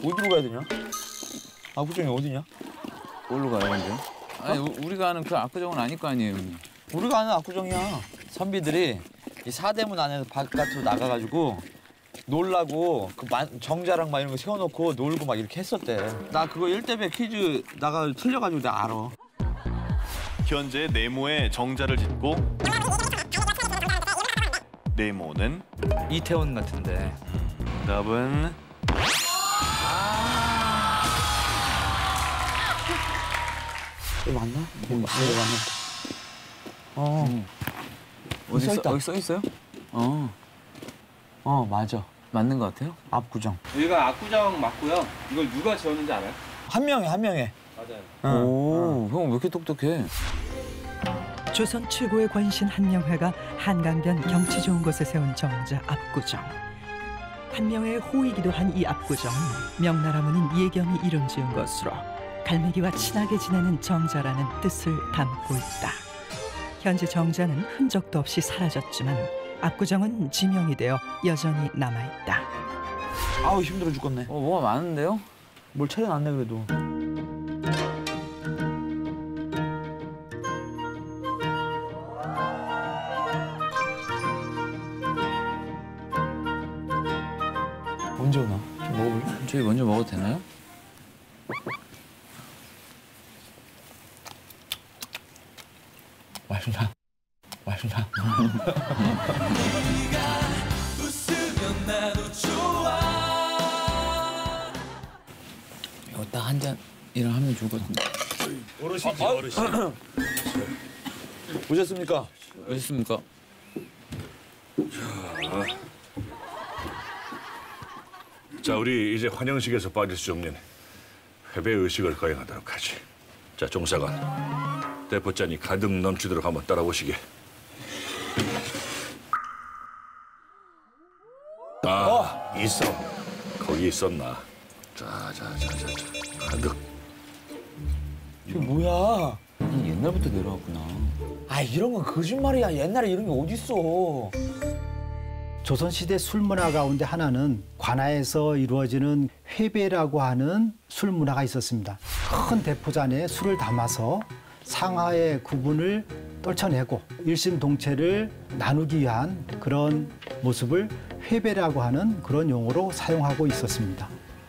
어디로 가야 되냐? 압구정이 어디냐? 뭘로 가야 되는데? 아니 우리가 아는 그 압구정은 아닐 거 아니에요, 형님. 우리가 아는 압구정이야. 선비들이 이 사대문 안에서 바깥으로 나가가지고 놀라고 그 정자랑 막 이런 거 세워놓고 놀고 막 이렇게 했었대. 나 그거 1대100 퀴즈 나가 틀려가지고 나 알아. 현재 네모에 정자를 짓고 네모는 이태원 같은데. 정답은 이거 맞나? 이거 맞나? 어디 써 있다. 여기 써 있어요? 맞아. 맞는 것 같아요? 압구정. 여기가 압구정 맞고요. 이걸 누가 지었는지 알아요? 한 명에. 맞아요. 오, 형 왜 이렇게 똑똑해? 조선 최고의 권신 한명회가 한강변 경치 좋은 곳에 세운 정자 압구정. 한명회의 호이기도 한 이 압구정은 명나라 문인 예경이 이름 지은 것으로 갈매기와 친하게 지내는 정자라는 뜻을 담고 있다. 현재 정자는 흔적도 없이 사라졌지만 압구정은 지명이 되어 여전히 남아있다. 아우 힘들어 죽겠네. 뭐가 많은데요? 뭘 차려놨네 그래도. 언제 오나? 좀 먹어볼래? 저희 먼저 먹어도 되나요? 맛있나? 이거 딱 한 잔이랑 하면 좋을 것 같은데. 어르신이지 어르신. 보셨습니까? 어딨습니까? 자, 우리 이제 환영식에서 빠질 수 없는 회배 의식을 거행하도록 하지. 자, 종사관, 대포잔이 가득 넘치도록 한번 따라보시게. 있어. 거기 있었나? 자, 가득. 이게 뭐야? 옛날부터 내려왔구나. 아 이런 건 거짓말이야. 옛날에 이런 게 어딨어. 조선시대 술문화 가운데 하나는 관아에서 이루어지는 회배라고 하는 술문화가 있었습니다. 큰 대포잔에 술을 담아서 상하의 구분을 떨쳐내고 일심동체를 나누기 위한 그런 모습을 회배라고 하는 그런 용어로 사용하고 있었습니다.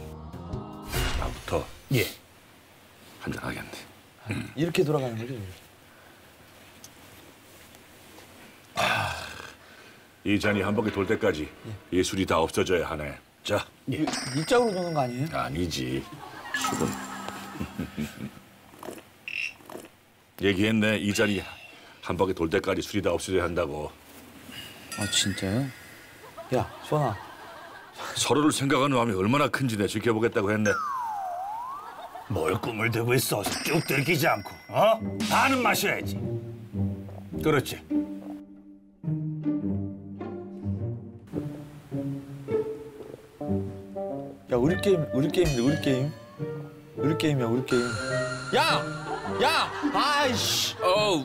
나부터 한잔 하겠네. 이렇게 돌아가는 거지. 이 잔이 한 바퀴 돌 때까지 이 술이 다 없어져야 하네. 자. 이 짝으로 도는 거 아니에요? 아니지. 술은. 얘기했네. 이 잔이 한 바퀴 돌 때까지 술이 다 없어져야 한다고. 아 진짜요? 야, 수원아. 서로를 생각하는 마음이 얼마나 큰지 내 지켜보겠다고 했네. 뭘 꿈을 들고 있어. 쭉 들키지 않고. 반은 마셔야지. 그렇지. 야, 우리 게임이야, 우리 게임. 우리 게임이야, 우리 게임. 야! 아이씨! 어우.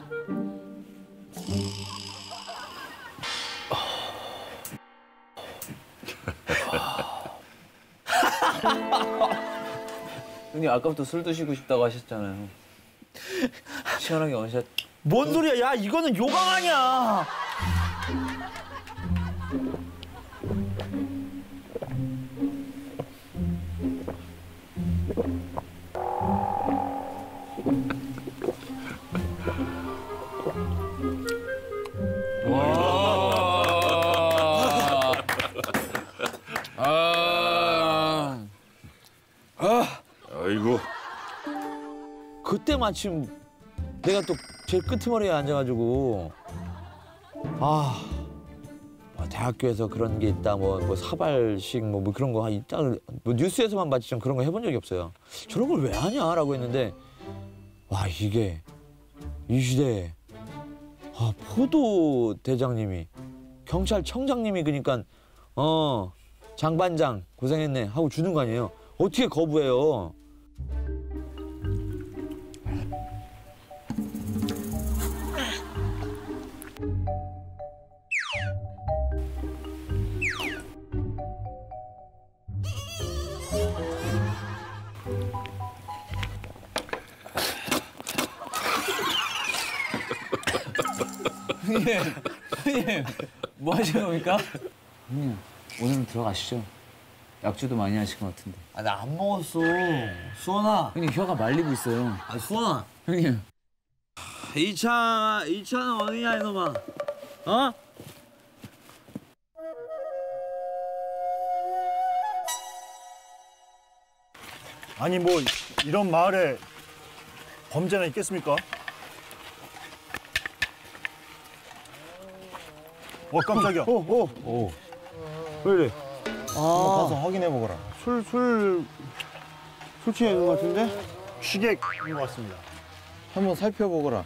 형님 아까부터 술 드시고 싶다고 하셨잖아요. 시원하게 원샷. 뭔 소리야? 야, 이거는 요강 아니야. 아이고. 그때 마침 내가 또 제일 끄트머리에 앉아가지고 대학교에서 그런 게 있다 뭐 사발식 뭐 그런 거 있다 뭐 뉴스에서만 봤지 좀 그런 거 해본 적이 없어요. 저런 걸 왜 하냐라고 했는데 와 이게 이 시대에 포도 대장님이 경찰청장님이 그러니까 장반장 고생했네 하고 주는 거 아니에요. 어떻게 거부해요? 형님, 뭐 하시는 겁니까? 형님, 오늘은 들어가시죠. 약주도 많이 하신 것 같은데. 아, 나 안 먹었어. 수원아. 형님, 혀가 말리고 있어요. 아, 수원아. 형님. 이 차는 어디냐, 이놈아. 어? 아니 뭐 이런 마을에 범죄나 있겠습니까? 깜짝이야. 왜 이래? 한번 가서 확인해 보거라. 술 취해 있는 것 같은데? 취객인 것 같습니다. 한번 살펴보거라.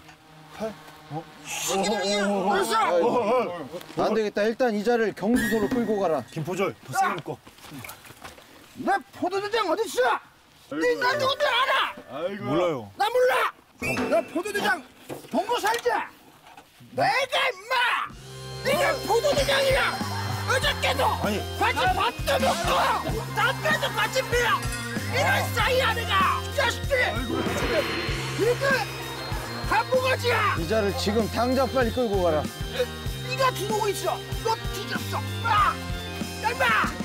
안 되겠다. 일단 이 자를 경수소로 끌고 가라. 김포졸, 더 세게 묶어. 내 포도대장 어딨어? 네가 누군지 알아? 몰라요. 나 몰라. 나 포도대장 동거 살자. 내가 임마. 네가 포도대장이야. 어저께도 같이 밥도 먹고 담배도 같이 피워. 이런 사이야 내가. 이 자식들이. 이렇게 한무가지야. 이 자를 지금 당장 빨리 끌고 가라. 네가 들어오고 있어. 너 뒤졌어. 마. 얇아.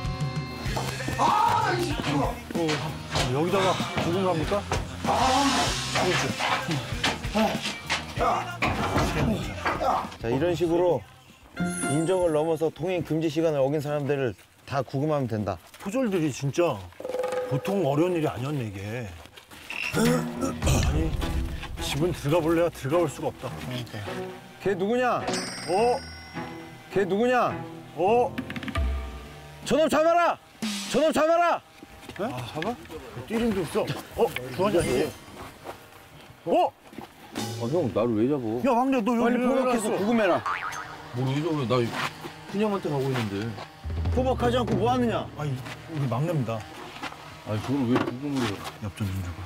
여기다가 누군 갑니까? 자, 이런 식으로 인정을 넘어서 통행 금지 시간을 어긴 사람들을 다 구금하면 된다. 포졸들이 진짜 보통 어려운 일이 아니었네 이게. 아니 집은 들어가 볼래야 들어가 볼 수가 없다. 걔 누구냐? 걔 누구냐? 저놈 잡아라! 저놈 잡아라! 잡아? 뛰림도 없어. 중환자 아니지? 형, 나를 왜 잡어? 야 왕래 너 여기 빨리 포박해서 구금해라. 뭘 이러고 나 그냥한테 가고 있는데. 포박하지 않고 뭐 하느냐? 아니 우리 막내입니다. 아니, 그걸 왜 구금을 해요? 엽전 인주가.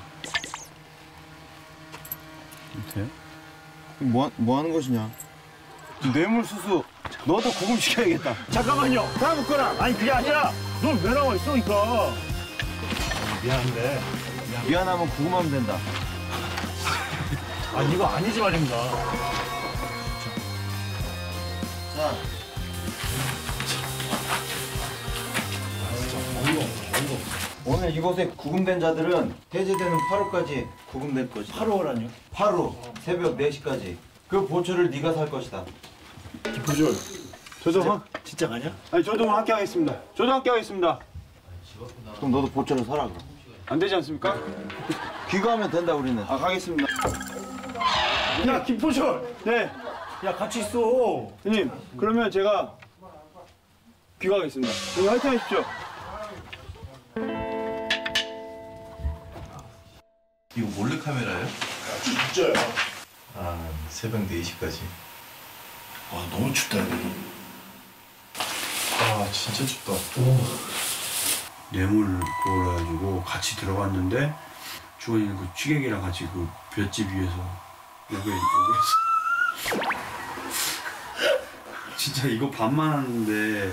뭐 하는 것이냐? 뇌물수수, 너도 구금시켜야겠다. 잠깐만요. 다 묶어라. 아니 그게 아니라 넌 왜 나와 있어 그러니까. 미안한데. 미안하면 구금하면 된다. 아 이거 아니지 말입니다. 자. 오늘 이곳에 구금된 자들은 해제되는 8호까지 구금될 것이다. 8호라뇨? 하루 새벽 4시까지. 그 보초를 네가 살 것이다. 김포졸. 조정환? 진짜 가냐? 아니, 조정환 함께 하겠습니다. 조정 함께 하겠습니다. 그럼 너도 보초를 사라 그럼. 안 되지 않습니까? 귀가하면 된다 우리는. 아, 가겠습니다. 야 김포졸. 네. 야 같이 있어. 형님, 그러면 제가 귀가하겠습니다. 형님 화이팅 하십시오. 이거 몰래카메라예요? 진짜요? 아, 새벽 4시까지. 아 너무 춥다 여기. 아, 진짜 춥다. 뇌물을 구워가지고 같이 들어갔는데 주원이는 그 취객이랑 같이 그 볏집 위에서 여기에 있고 진짜 이거 반만 하는데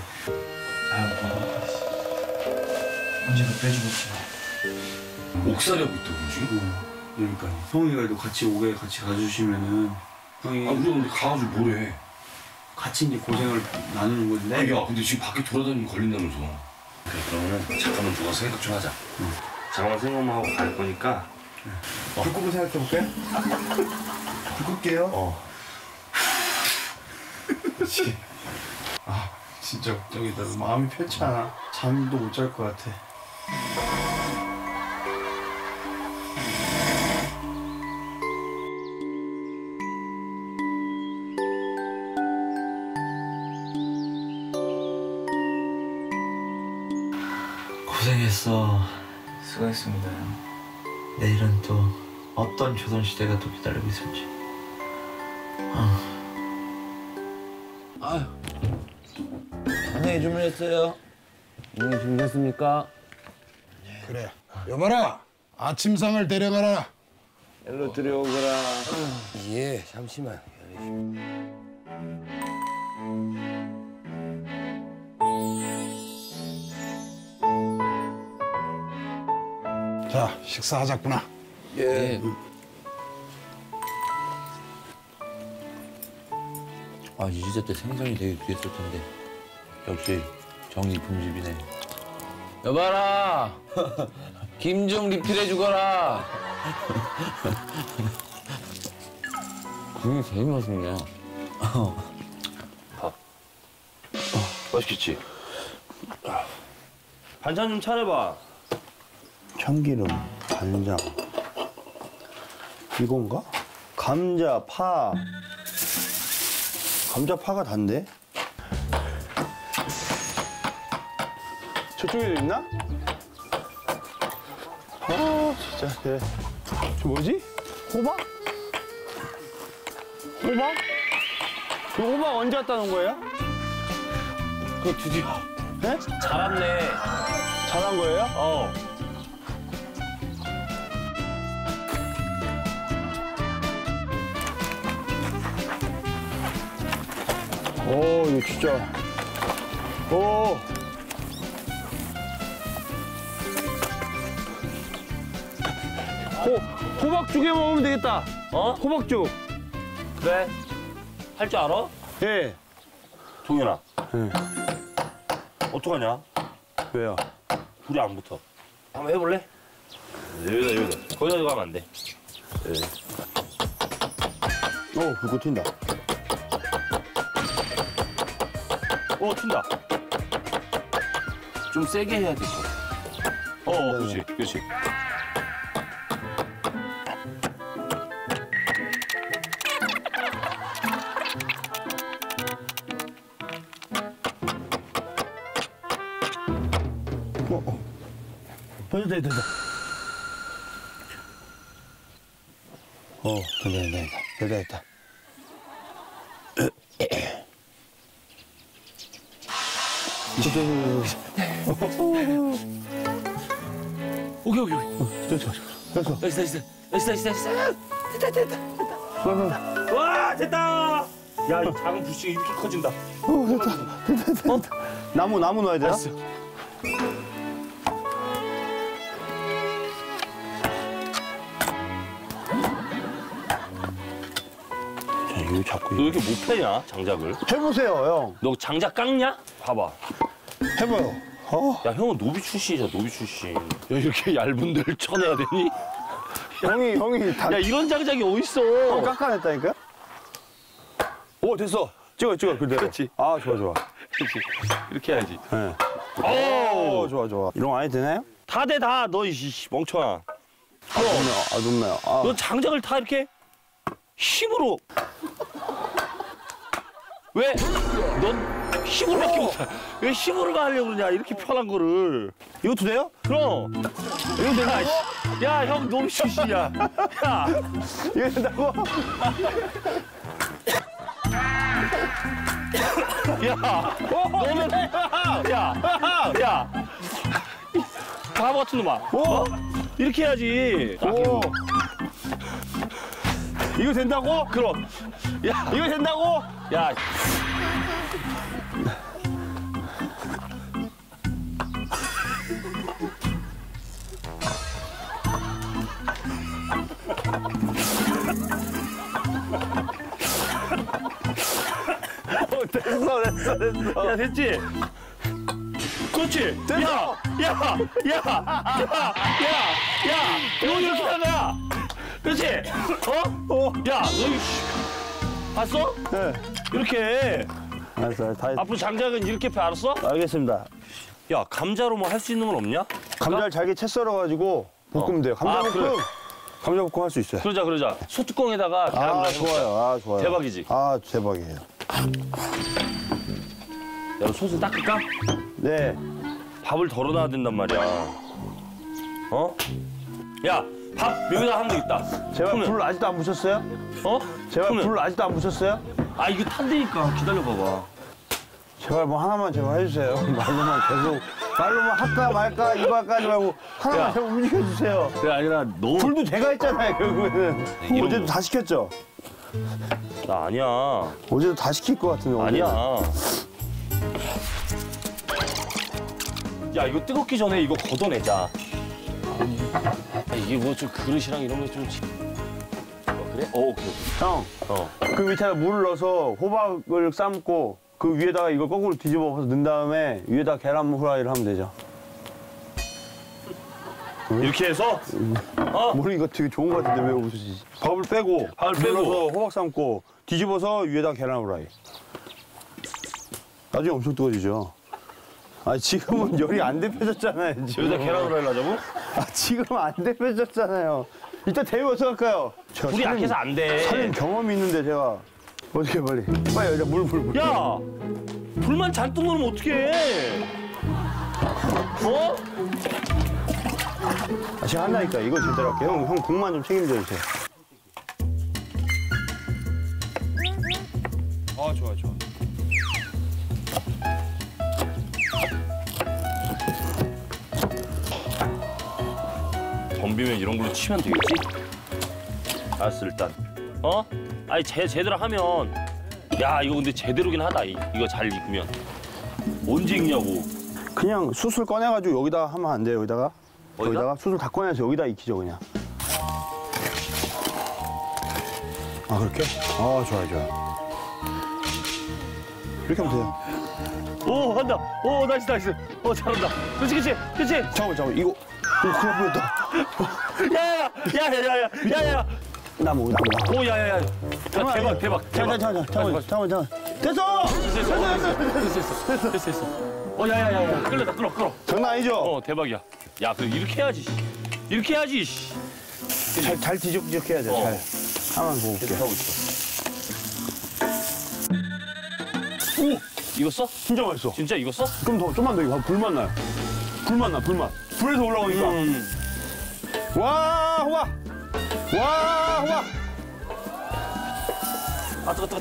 언제가 빼주겠지. 옥살이하고 있다고 지금? 그러니까 형이가 또 같이 오게 같이 가주시면은 형이 우리가 근데 가가지고 뭐래? 같이 이제 고생을 나누는 건데 야, 근데 지금 밖에 돌아다니면 걸린다면서. 그래, 그러면은 잠깐만 누가 생각 좀 하자. 잠깐만 생각만 하고 갈 거니까. 불 끄고 생각해볼게. 불 끌게요. 그렇지. 아 진짜 걱정이다. 마음이 편치 않아. 잠도 못 잘 것 같아. 고생했어. 수고했습니다. 내일은 또 어떤 조선시대가 또 기다리고 있을지. 안녕히 주무셨어요. 형님 준비됐습니까? 그래. 여봐라. 아침상을 데려가라. 일로 들여오거라. 예, 잠시만. 자, 식사하자꾸나. 예. 아, 이제 때 생선이 되게 귀했을 텐데. 역시 정이 금집이네. 여봐라. 김 좀 리필해 주거라. 그게 제일 맛있네. 맛있겠지? 반찬 좀 차려봐. 참기름, 간장. 이건가? 감자, 파. 감자, 파가 단데? 저쪽에도 있나? 아, 진짜. 네. 저 뭐지? 호박? 호박? 그 호박 언제 갖다 놓은 거예요? 그거 드디어. 네? 잘 왔네. 잘한 거예요? 어. 오, 이거 진짜. 오. 호박죽에 먹으면 되겠다. 어? 호박죽. 그래. 할 줄 알아? 예. 동현아. 예. 어떡하냐? 왜요? 불이 안 붙어. 한번 해볼래? 여기다. 거기다 이거 하면 안 돼. 오, 불꽃 튄다. 튄다. 좀 세게 해야 돼. 그렇지, 그렇지. 됐다. 됐다. 오케이. 됐어. 됐어. 됐다. 와, 됐다. 야, 이 작은 불씨가 이렇게 커진다. 됐다. 나무 넣어야 돼요? 알았어. 자, 이거 자꾸. 너 왜 이렇게 못 패냐, 장작을? 해보세요, 형. 너 장작 깎냐? 봐봐. 해봐요. 야, 형은 노비 출신이잖아, 노비 출신. 야, 이렇게 얇은 데를 쳐내야 되니? 형이 다. 야, 이런 장작이 어딨어? 깎아냈다니까? 오, 됐어. 찍어, 그대로. 그렇지. 아, 좋아. 그렇지. 이렇게 해야지. 네. 오, 좋아. 이런 거 안 해도 되나요? 다 돼, 다. 너, 이 멍청아. 높네요. 너 장작을 다 이렇게 힘으로. 왜? 넌 힘으로밖에 못해. 왜 힘으로만 하려고 그러냐, 이렇게 편한 거를. 이것도 돼요? 그럼. 이거 된다고? 야, 형 노비 출신이야. 야. 이거 된다고? 야, 너는 야, 바보 같은 놈아. 이렇게 해야지. 오. 이거 된다고? 그럼. 야, 이거 된다고? 야. 됐어. 야, 됐지? 그렇지. 됐어. 야, 너 이렇게 하는 거야. 그렇지? 야, 너 이거 봤어? 네. 이렇게. 알았어, 다 했어. 앞으로 장작은 이렇게 펴, 알았어? 알겠습니다. 야, 감자로 뭐 할 수 있는 건 없냐? 감자를 잘게 채 썰어가지고 볶으면 돼요. 감자볶음. 그래. 감자볶음 할 수 있어요. 그러자. 소뚜껑에다가 계란 아, 넣어서 먹자. 좋아요. 대박이지? 아, 대박이에요. 야, 너 소스 닦을까? 네. 밥을 덜어놔야 된단 말이야. 야, 밥 여기다 하면 되겠다. 제발 그러면. 불 아직도 안 붙였어요? 제발 그러면. 불 아직도 안 붙였어요? 아, 이거 탄다니까. 기다려봐봐. 제발 뭐 하나만 제발 해주세요. 말로만 할까 말까 이거 할까 하지 말고 하나만 야. 제발 움직여주세요. 그게 아니라 너. 불도 제가 했잖아요, 결국에는. 이런 어제도 거. 다 시켰죠? 나 아니야. 어제도 다 시킬 것 같은데. 오늘. 아니야. 야, 이거 뜨겁기 전에 이거 걷어내자. 이게 뭐 좀 그릇이랑 이런 거 좀. 그래? 오케이. 형, 그 밑에다 물을 넣어서 호박을 삶고 그 위에다가 이걸 거꾸로 뒤집어서 넣은 다음에 위에다 계란 후라이를 하면 되죠. 이렇게 해서? 물 이거 되게 좋은 거 같은데 왜 웃으시지? 밥을 빼고 넣어서 호박 삶고 뒤집어서 위에다 계란 후라이. 나중에 엄청 뜨거워지죠. 아 지금은 열이 안 데펴졌잖아요. 여기다 계란 후라이를 하자고? 아 지금 안 데펴졌잖아요. 이따 데우면 어떡할까요? 불이 약해서 안 돼. 살림 경험이 있는데 제가 어떻게 빨리 여기다 물. 야! 불만 잔뜩 넣으면 어떡해? 어? 아, 제가 한다니까 이거 제대로 할게요. 형 국만 좀 책임져 주세요. 좋아. 덤비면 이런 걸로 치면 되겠지? 알았어, 일단. 아니, 제대로 하면. 야, 이거 근데 제대로긴 하다. 이거 잘 익으면. 언제 익냐고. 그냥 숯을 꺼내가지고 여기다 하면 안 돼요, 여기다가? 여기다가 숯을 다 꺼내서 여기다 익히죠, 그냥. 아, 그렇게? 좋아요. 이렇게 하면 돼요. 오, 한다. 오, 나이스. 잘한다. 그렇지. 잠깐만, 이거 큰일 날 뻔했다. 야야야. 나무. 오, 야야야. 대박. 잠깐만. 됐어! 야야야. 끌어. 장난 아니죠? 대박이야. 야, 그래 이렇게 해야지. 이렇게 해야지. 잘 뒤적뒤적 해야 돼, 잘. 한번 보고 올게요. 하고 있어. 오! 익었어? 진짜 맛있어. 진짜 익었어? 그럼 좀만 더 익어. 불맛 나요. 불맛. 불에서 올라오니까. 와, 호박! 아, 뜨거.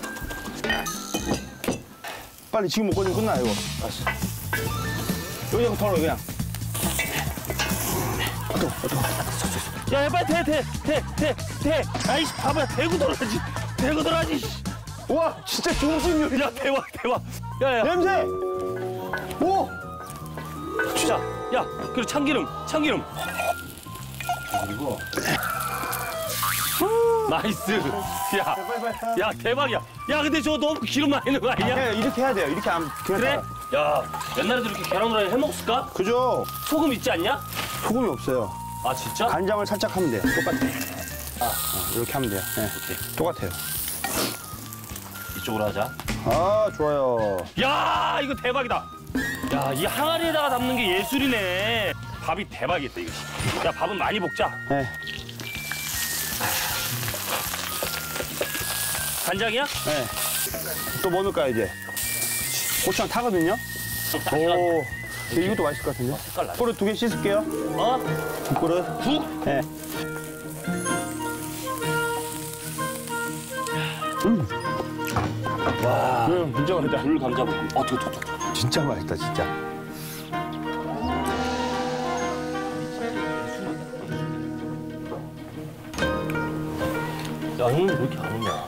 빨리 지금 먹고 좀 끝나, 이거. 알았어. 여기서 덜어, 그냥. 야, 빨리 대. 아이씨, 봐봐. 대고 돌아야지. 와, 진짜 중심 요리. 야, 대박. 야야. 냄새! 오! 진짜. 야, 그리고 참기름. 그리고. 나이스. 야, 대박이야. 야, 근데 저거 너무 기름 많이 넣은 거 아니야? 이렇게 해야 돼요. 이렇게 하면 그냥 그래? 따라. 야, 옛날에도 이렇게 계란 후라이 해 먹었을까? 그죠? 소금 있지 않냐? 소금이 없어요. 아, 진짜? 간장을 살짝 하면 돼요. 똑같아. 이렇게 하면 돼요. 네. 오케이. 똑같아요. 이쪽으로 하자. 좋아요. 야, 이거 대박이다. 야, 이 항아리에다가 담는 게 예술이네. 밥이 대박이겠다, 이거. 야, 밥은 많이 볶자. 네. 간장이야? 네. 또 뭐 넣을까요, 이제? 고추장 타거든요? 오. 이것도 맛있을 것 같은데? 색깔 나. 그릇 2개 씻을게요. 국그릇. 국? 네. 와. 진짜 맛있다. 물 감자볶음. 뜨거. 진짜 맛있다, 진짜. 야, 형님 왜 이렇게 안 오냐?